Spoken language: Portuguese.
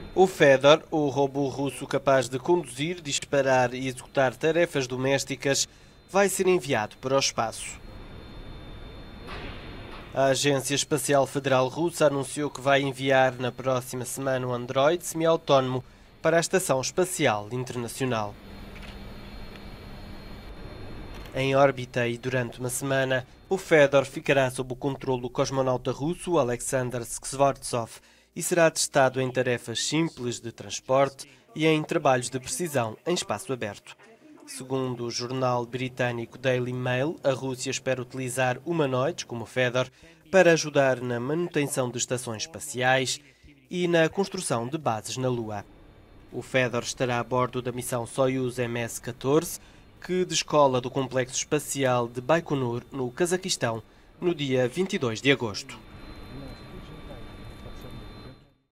O Fedor, o robô russo capaz de conduzir, disparar e executar tarefas domésticas, vai ser enviado para o espaço. A Agência Espacial Federal Russa anunciou que vai enviar na próxima semana um androide semi-autónomo para a Estação Espacial Internacional. Em órbita e durante uma semana, o Fedor ficará sob o controle do cosmonauta russo Alexander Skvortsov e será testado em tarefas simples de transporte e em trabalhos de precisão em espaço aberto. Segundo o jornal britânico Daily Mail, a Rússia espera utilizar humanoides como o Fedor para ajudar na manutenção de estações espaciais e na construção de bases na Lua. O Fedor estará a bordo da missão Soyuz MS-14, que descola do complexo espacial de Baikonur, no Cazaquistão, no dia 22 de agosto.